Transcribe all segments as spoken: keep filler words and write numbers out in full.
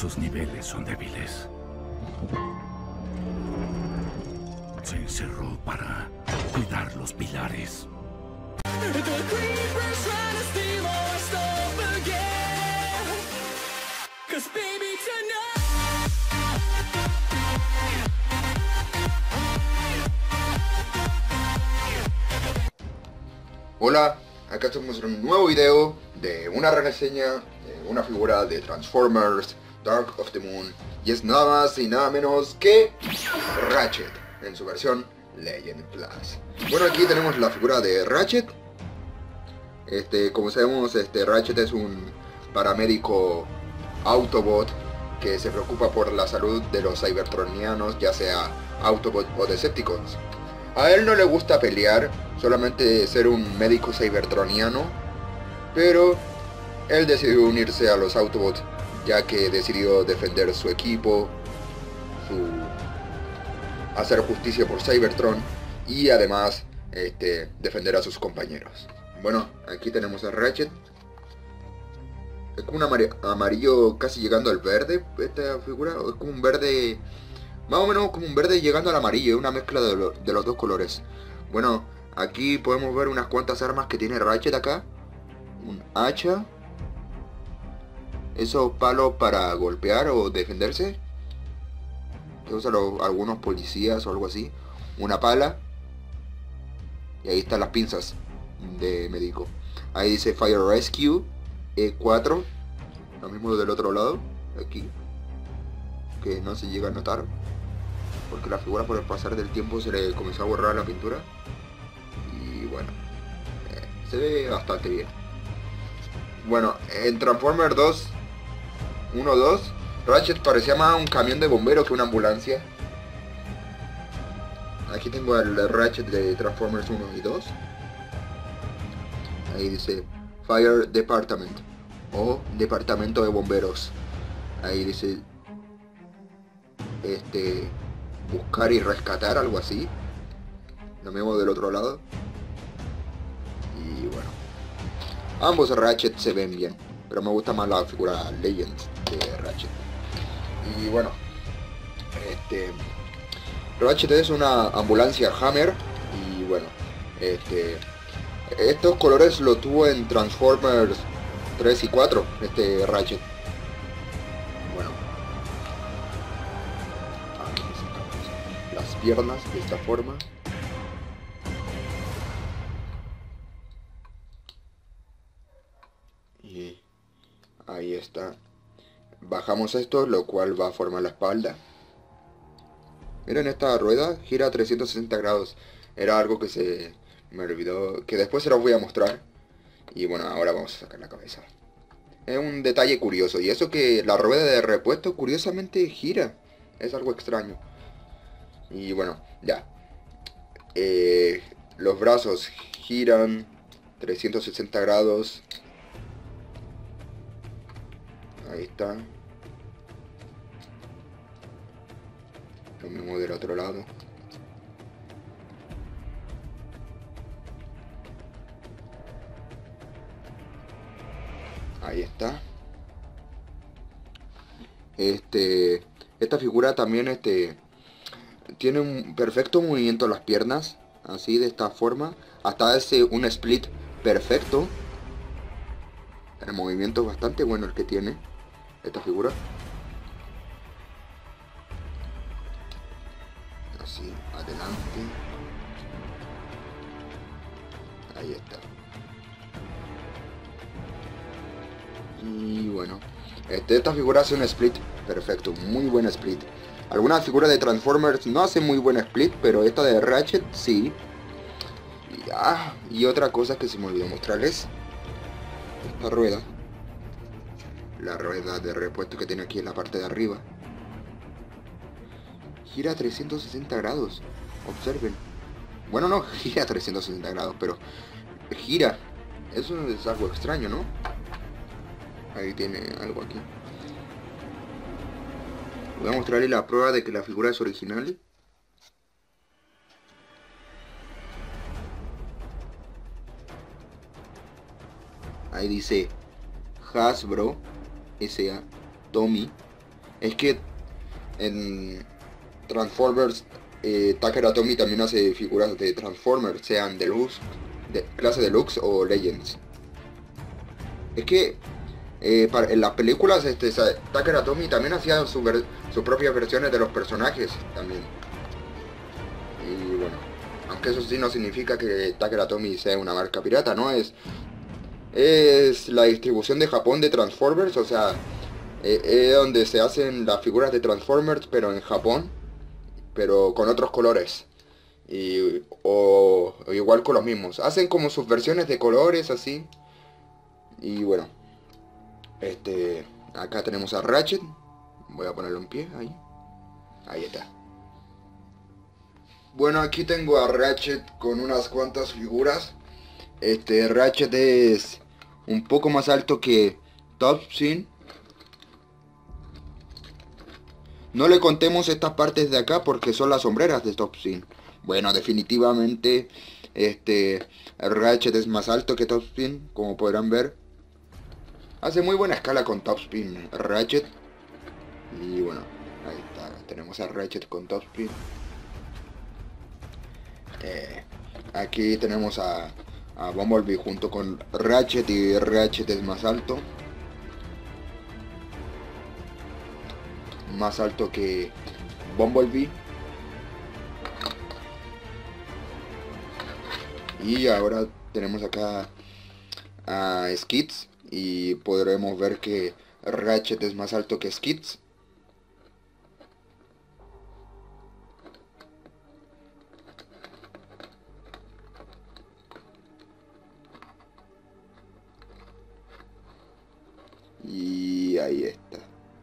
Sus niveles son débiles. Se encerró para cuidar los pilares. Hola, acá estamos en un nuevo video de una reseña de una figura de Transformers Dark of the Moon, y es nada más y nada menos que Ratchet en su versión Legend Plus. Bueno, aquí tenemos la figura de Ratchet. Este, como sabemos, este Ratchet es un paramédico Autobot que se preocupa por la salud de los Cybertronianos, ya sea Autobot o Decepticons. A él no le gusta pelear, solamente ser un médico cybertroniano, pero él decidió unirse a los Autobots, ya que decidió defender su equipo, su hacer justicia por Cybertron y además este, defender a sus compañeros. Bueno, aquí tenemos a Ratchet. Es como un amar amarillo casi llegando al verde esta figura, o es como un verde... Más o menos como un verde llegando al amarillo, una mezcla de, lo, de los dos colores. Bueno, aquí podemos ver unas cuantas armas que tiene Ratchet acá. Un hacha. Esos palos para golpear o defenderse, que usan los, algunos policías o algo así. Una pala. Y ahí están las pinzas de médico. Ahí dice Fire Rescue E cuatro. Lo mismo del otro lado, aquí, que no se llega a notar porque la figura por el pasar del tiempo se le comenzó a borrar la pintura. Y bueno, eh, se ve bastante bien. Bueno, en Transformers dos, uno dos, Ratchet parecía más un camión de bomberos que una ambulancia. Aquí tengo el Ratchet de Transformers uno y dos. Ahí dice Fire Department o Departamento de Bomberos. Ahí dice este buscar y rescatar, algo así. Lo mismo del otro lado. Y bueno, ambos Ratchet se ven bien, pero me gusta más la figura Legends de Ratchet. Y bueno, este Ratchet es una ambulancia Hammer. Y bueno, este estos colores lo tuvo en Transformers tres y cuatro, este Ratchet. Bueno, aquí sacamos las piernas de esta forma. Y ahí está. Bajamos esto, lo cual va a formar la espalda. Miren, esta rueda gira trescientos sesenta grados. Era algo que se me olvidó, que después se los voy a mostrar. Y bueno, ahora vamos a sacar la cabeza. Es un detalle curioso, y eso que la rueda de repuesto curiosamente gira. Es algo extraño. Y bueno, ya. Eh, los brazos giran trescientos sesenta grados. Ahí está. Lo mismo del otro lado. Ahí está. Este, esta figura también este tiene un perfecto movimiento en las piernas, así de esta forma, hasta hace un split perfecto. El movimiento es bastante bueno el que tiene esta figura. Así, adelante. Ahí está. Y bueno, este, esta figura hace un split perfecto, muy buen split. Algunas figuras de Transformers no hacen muy buen split, pero esta de Ratchet sí. Y, ah, y otra cosa que se me olvidó mostrarles, esta rueda, la rueda de repuesto que tiene aquí en la parte de arriba, gira trescientos sesenta grados. Observen. Bueno, no gira trescientos sesenta grados, pero gira. Eso es algo extraño, ¿no? Ahí tiene algo aquí. Voy a mostrarle la prueba de que la figura es original. Ahí dice Hasbro S A Tommy es que en Transformers eh, Takara Tomy también hace figuras de Transformers, sean Deluxe, de clase Deluxe o Legends. Es que eh, para, en las películas este, Takara Tomy también hacía su ver, sus propias versiones de los personajes también. Y bueno, aunque eso sí no significa que Takara Tomy sea una marca pirata, ¿no? Es, es la distribución de Japón de Transformers, o sea, eh, es donde se hacen las figuras de Transformers, pero en Japón, pero con otros colores. Y, o, o igual con los mismos. Hacen como sus versiones de colores así. Y bueno, este, acá tenemos a Ratchet. Voy a ponerlo en pie, ahí. Ahí está. Bueno, aquí tengo a Ratchet con unas cuantas figuras. Este, Ratchet es un poco más alto que Toppsin. No le contemos estas partes de acá porque son las sombreras de Toppsin. Bueno, definitivamente, este, Ratchet es más alto que Toppsin, como podrán ver. Hace muy buena escala con Toppsin Ratchet. Y bueno, ahí está, tenemos a Ratchet con Toppsin. Eh, aquí tenemos a, a Bumblebee junto con Ratchet, y Ratchet es más alto. Más alto que Bumblebee. Y ahora tenemos acá a Skids. Y podremos ver que Ratchet es más alto que Skids. Y ahí está.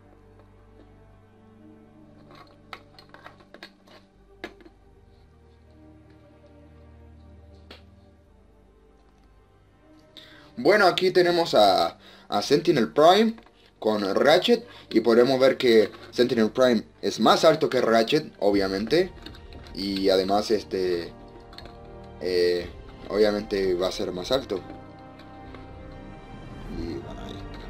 Bueno, aquí tenemos a, a Sentinel Prime con Ratchet. Y podemos ver que Sentinel Prime es más alto que Ratchet, obviamente. Y además, este... Eh, obviamente va a ser más alto. Y bueno, ahí está.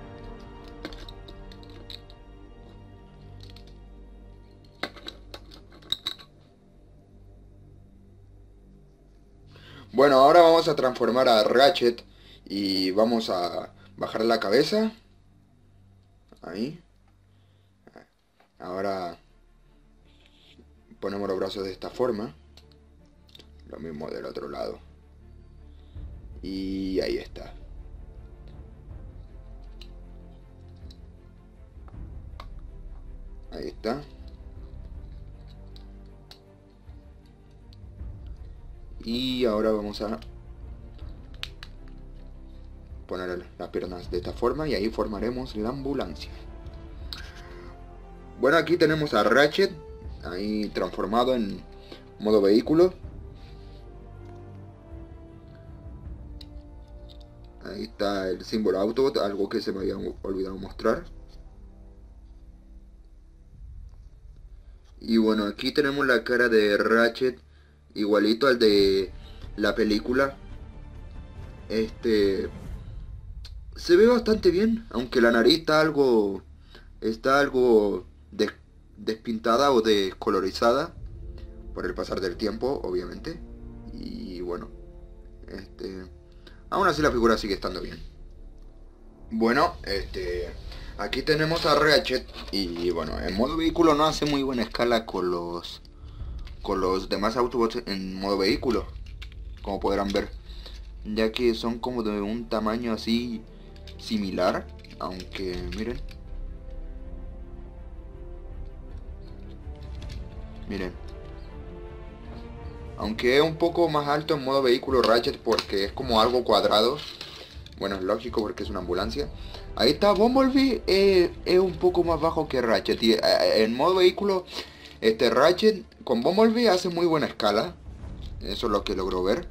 Bueno, ahora vamos a transformar a Ratchet. Y vamos a bajar la cabeza. Ahí. Ahora ponemos los brazos de esta forma. Lo mismo del otro lado. Y ahí está. Ahí está. Y ahora vamos a poner las piernas de esta forma y ahí formaremos la ambulancia. Bueno, aquí tenemos a Ratchet ahí transformado en modo vehículo. Ahí está el símbolo Autobot, algo que se me había olvidado mostrar. Y bueno, aquí tenemos la cara de Ratchet igualito al de la película. Este se ve bastante bien, aunque la nariz está algo está algo des, despintada o descolorizada por el pasar del tiempo, obviamente. Y bueno, este aún así la figura sigue estando bien. Bueno, este aquí tenemos a Ratchet y bueno, en modo vehículo no hace muy buena escala con los con los demás Autobots en modo vehículo, como podrán ver, ya que son como de un tamaño así similar, aunque miren, miren, aunque es un poco más alto en modo vehículo Ratchet porque es como algo cuadrado. Bueno, es lógico porque es una ambulancia. Ahí está Bumblebee, eh, es un poco más bajo que Ratchet. Y eh, en modo vehículo, este Ratchet con Bumblebee hace muy buena escala. Eso es lo que logró ver.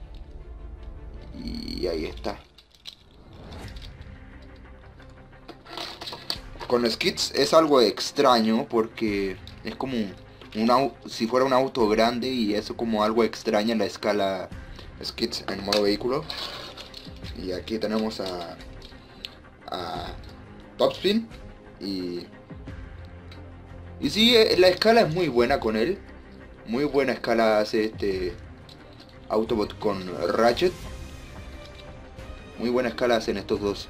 Y ahí está. Con Skids es algo extraño porque es como un auto, si fuera un auto grande, y eso como algo extraño en la escala Skids en modo vehículo. Y aquí tenemos a, a Toppsin y Y sí, eh, la escala es muy buena con él. Muy buena escala hace este Autobot con Ratchet. Muy buena escala hacen estos dos.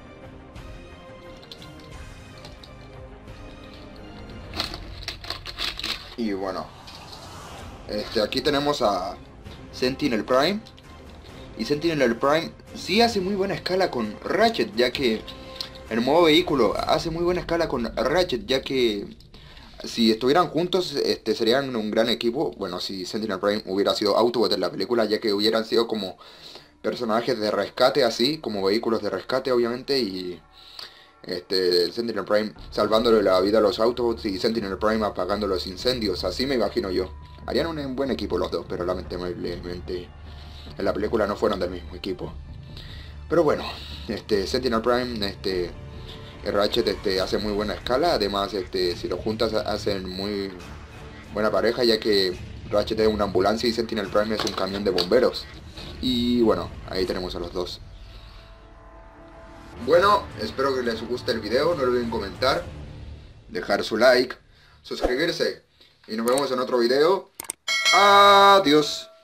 Y bueno, este, aquí tenemos a Sentinel Prime. Y Sentinel Prime sí hace muy buena escala con Ratchet, ya que el modo vehículo hace muy buena escala con Ratchet, ya que si estuvieran juntos este, serían un gran equipo. Bueno, si Sentinel Prime hubiera sido Autobot en la película, ya que hubieran sido como personajes de rescate así, como vehículos de rescate obviamente, y este Sentinel Prime salvándole la vida a los Autobots y Sentinel Prime apagando los incendios, así me imagino yo. Harían un buen equipo los dos, pero lamentablemente en la película no fueron del mismo equipo. Pero bueno, este Sentinel Prime, este Ratchet este, hace muy buena escala, además este, si los juntas hacen muy buena pareja, ya que Ratchet es una ambulancia y Sentinel Prime es un camión de bomberos. Y bueno, ahí tenemos a los dos. Bueno, espero que les guste el video, no olviden comentar, dejar su like, suscribirse y nos vemos en otro video. Adiós.